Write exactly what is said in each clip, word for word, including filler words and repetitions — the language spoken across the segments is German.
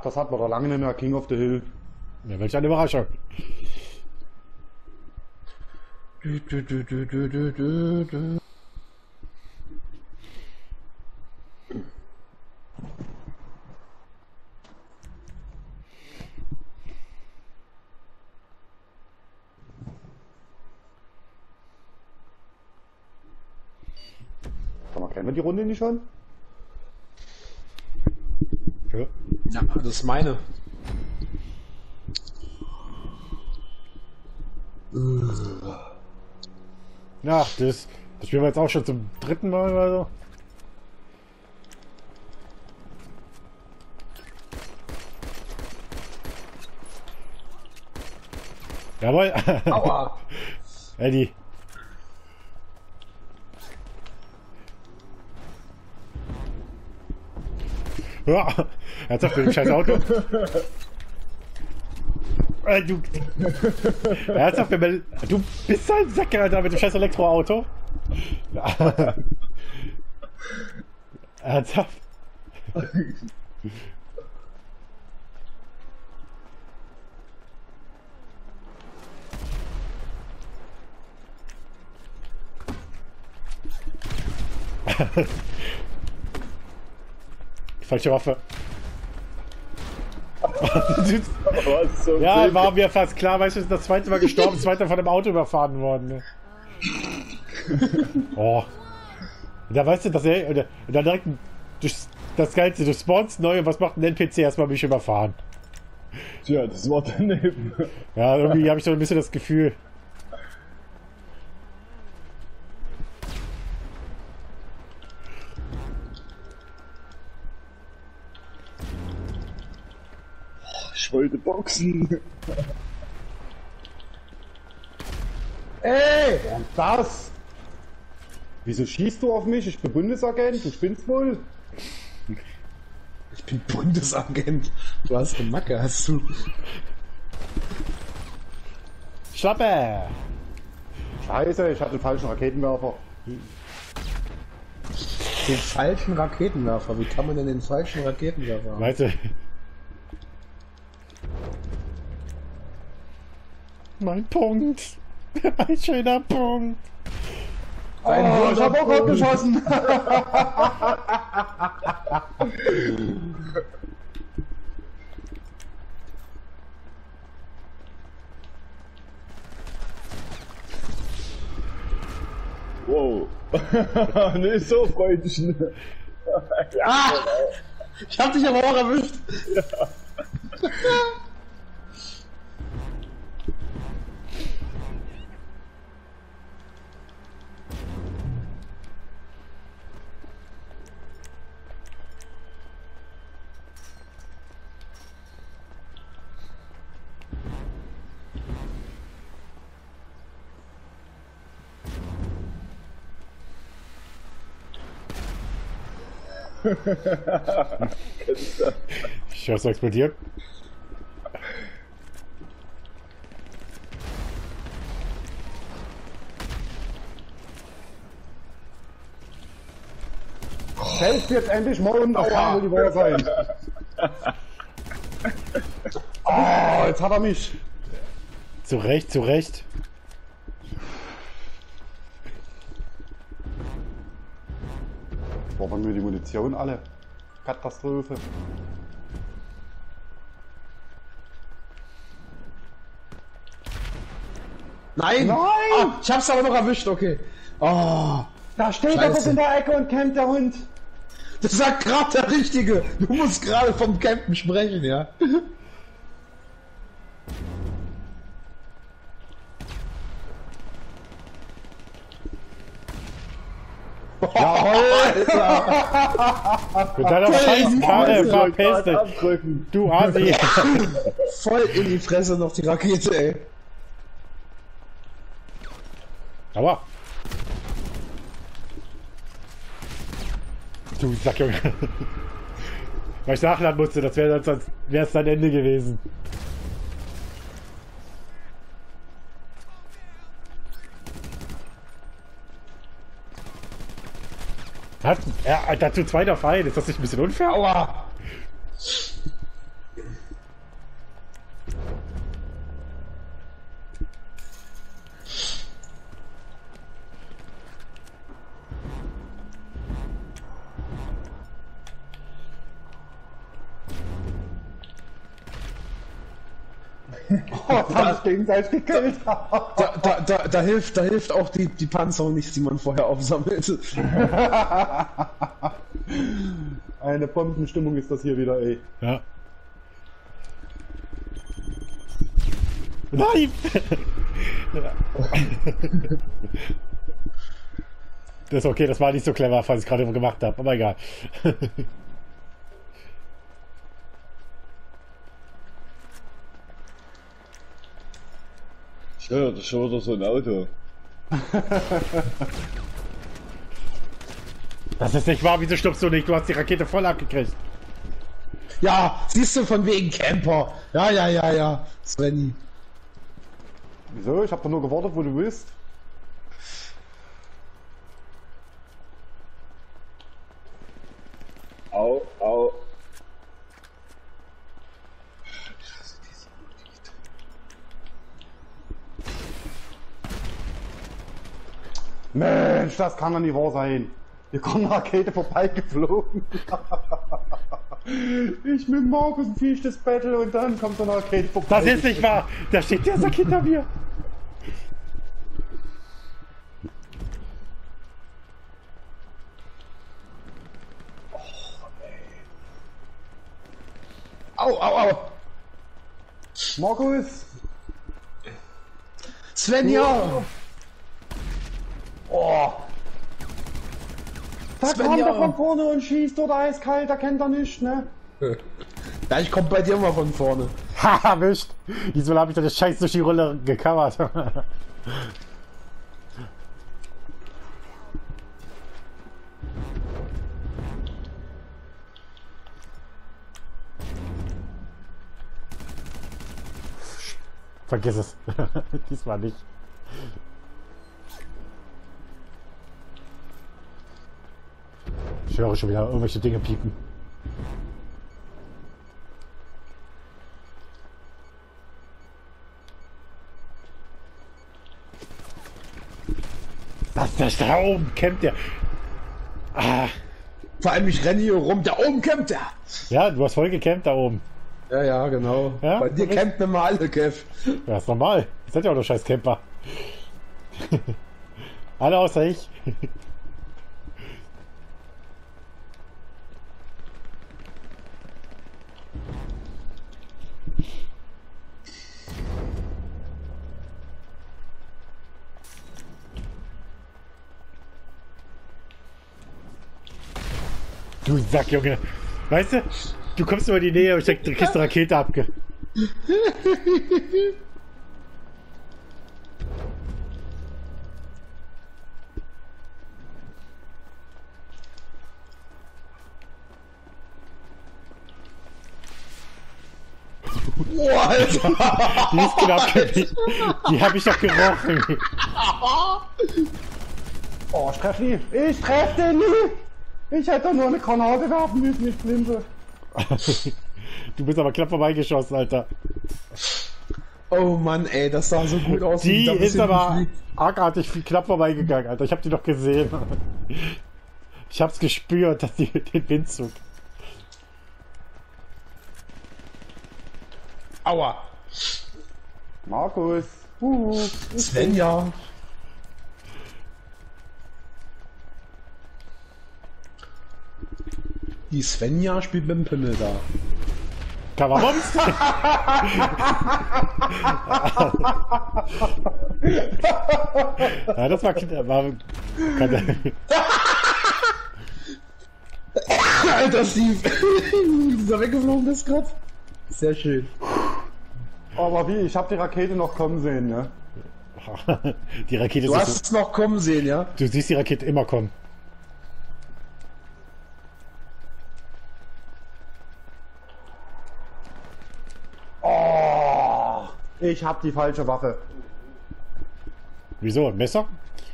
das hat man doch lange nicht mehr. King of the Hill. Ja, welch eine Überraschung. Du, du, du, du, du, du, du, du. Kennen wir die Runde nicht schon? Ja. Ja, das ist meine. Ja, das, das spielen wir jetzt auch schon zum dritten Mal oder so. Jawohl. Aua. Eddie. Ja, ernsthaft mit dem scheiß Auto. Äh, du, ernsthaft, du bist halt Säcke, Alter, mit dem scheiß Elektroauto. Ernsthaft. Falsche Waffe. So ja, war mir fast klar, weißt du, ist das zweite Mal gestorben, das zweite von dem Auto überfahren worden. Ne? Oh. Und da weißt du, dass er. Und dann direkt durch das Geilste, du spawnst neu und was macht ein N P C? Erstmal mich überfahren. Tja, das war daneben. Ja, irgendwie habe ich so ein bisschen das Gefühl. Ich wollte boxen. Ey! Und das? Wieso schießt du auf mich? Ich bin Bundesagent, du spinnst wohl. Ich bin Bundesagent. Du hast eine Macke, hast du. Schlappe! Scheiße, ich hatte den falschen Raketenwerfer. Den falschen Raketenwerfer? Wie kann man denn den falschen Raketenwerfer haben? Weißt du? Mein Punkt. Ein schöner Punkt. Ein oh, ich hab auch gerade geschossen. Wow. Nee, so Freundchen. Ah! Ich hab dich aber auch erwischt. Ja. Ich hab's explodiert. Helft jetzt endlich mal unten auf wo die Wahl sein. Oh, jetzt hat er mich. Zu Recht, zu Recht. Brauchen wir die Munition alle? Katastrophe. Nein! Nein! Ah, ich hab's aber noch erwischt, okay. Oh, da steht Scheiße. er doch in der Ecke und campt der Hund. das sagt gerade der Richtige. Du musst gerade vom Campen sprechen, ja? Jawohl! Mit deiner scheiß Karre verpestet. Du Asi. Voll in die Fresse noch die Rakete, ey. Aua. Du Sack, Junge. Weil ich nachladen musste, das wäre sonst wäre es dein Ende gewesen. Hat, ja, dazu zweiter Feind, ist das nicht ein bisschen unfair? Aua! Oh, das haben sich gegenseitig gekillt. Da, da, da, da hilft, da hilft auch die, die Panzerung nichts, die man vorher aufsammelt. Eine Bombenstimmung ist das hier wieder, ey. Ja. Nein! Das ist okay, das war nicht so clever, was ich gerade gemacht habe, aber egal. Ja, das ist schon wieder so ein Auto. Das ist nicht wahr, wieso stirbst du nicht? Du hast die Rakete voll abgekriegt. Ja, siehst du, von wegen Camper. Ja, ja, ja, ja. Svenny. Wieso? Ich hab doch nur gewartet, wo du bist. Au, au. Mensch, das kann doch nicht wahr sein. Hier kommt eine Rakete vorbeigeflogen. Ich mit Markus ein fiestes Battle und dann kommt so eine Rakete vorbei. Das ist nicht wahr! Da steht der Sack hinter mir! Au, au, au. Markus! Svenja! Oh! Da Svenja. kommt er von vorne und schießt oder eiskalt, da kennt er nicht, ne? Ja, ich komm bei dir mal von vorne. Haha, erwischt! Diesmal habe ich das Scheiß durch die Rolle gecovert. Vergiss es. Diesmal nicht. Ich höre schon wieder irgendwelche Dinge piepen. Was ist da oben? Kämpft der? Ah. Vor allem, ich renne hier rum, da oben kämpft er. Ja, du hast voll gekämpft da oben. Ja, ja, genau. Ja? Bei dir campen immer alle, Kev. Ja, ist normal. Ihr seid ja auch nur scheiß Camper. Alle außer ich. Du Sack, Junge. Weißt du, du kommst immer in die Nähe und ich kriegst eine Rakete abge... Boah, Alter. Die ist knapp gewesen. Die hab ich doch gerochen. Oh, ich treff nie. Ich treff den nie. Ich hätte nur eine Granate werfen müssen, ich blinde. Du bist aber knapp vorbeigeschossen, Alter. Oh Mann, ey, das sah so gut aus. Die Da ist bisschen aber fliegt. argartig viel knapp vorbeigegangen, Alter. Ich hab die doch gesehen. Ich hab's gespürt, dass die den Windzug. Aua. Markus. Uh, Svenja. Die Svenja spielt mit dem Pimmel da. Kammerbombs? Ja, das war... war kann, Alter, Steve. Dieser weggeflogen ist gerade. Sehr schön. aber wie? Ich hab die Rakete noch kommen sehen, ne? die Rakete Du ist hast es noch kommen sehen, ja? Du siehst die Rakete immer kommen. Oh, ich hab die falsche Waffe. Wieso? Ein Messer?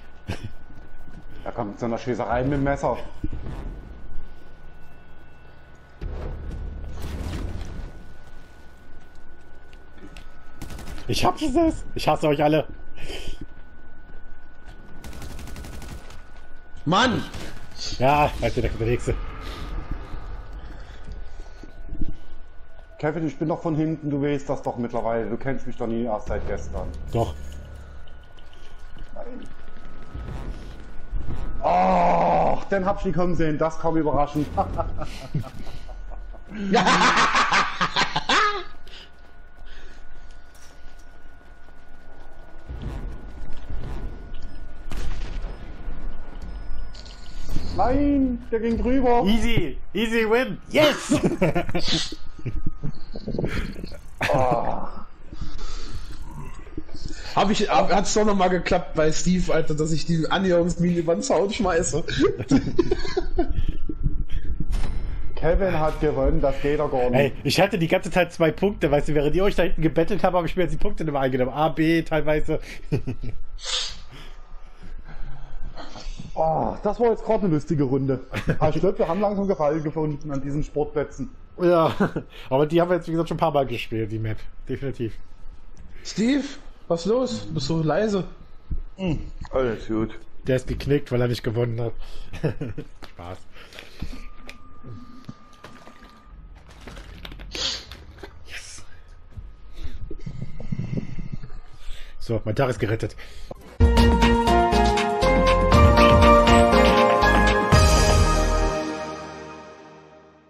Da kommt zu einer Schießerei mit dem Messer. Ich hab es! Ich hasse euch alle! Mann! Ja, halt der, der nächste. Kev, Kevin, ich bin doch von hinten, du weißt das doch mittlerweile. Du kennst mich doch nie erst seit gestern. Doch. Nein. Oh, den hab ich nie kommen sehen, das kam überraschend. Nein, der ging drüber. Easy, easy win. Yes! Oh. Hab ich, hab, hat's doch nochmal geklappt bei Steve, Alter, dass ich die Annäherungsmine über den Zaun schmeiße. Kevin hat gewonnen, das geht doch gar nicht. Ey, ich hatte die ganze Zeit zwei Punkte, weißt du, während ihr euch da hinten gebettelt habt, habe ich mir jetzt die Punkte nicht mehr eingenommen. A, B teilweise. Oh, das war jetzt gerade eine lustige Runde. Aber ich glaube, wir haben langsam Gefallen gefunden an diesen Sportplätzen. Ja, aber die haben wir jetzt, wie gesagt, schon ein paar Mal gespielt, die Map. Definitiv. Steve, was los? Du bist so leise. Alles gut. Der ist geknickt, weil er nicht gewonnen hat. Spaß. Yes. So, mein Tag ist gerettet.